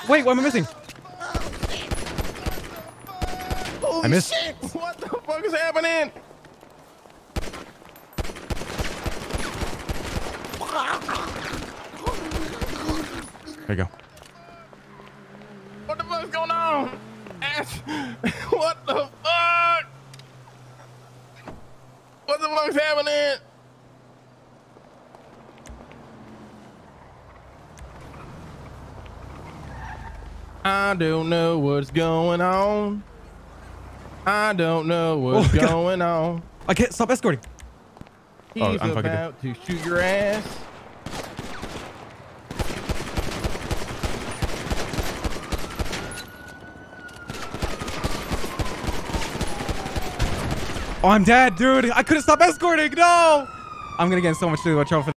Wait, what am I missing? Holy I missed. Shit. What the fuck is happening? There you go. What the fuck's going on? What the fuck? What the fuck's happening? I don't know what's going on. I don't know what's going on. I can't stop escorting. He's I'm fucking about to shoot your ass. Oh, I'm dead, dude. I couldn't stop escorting. No. I'm gonna get in so much trouble for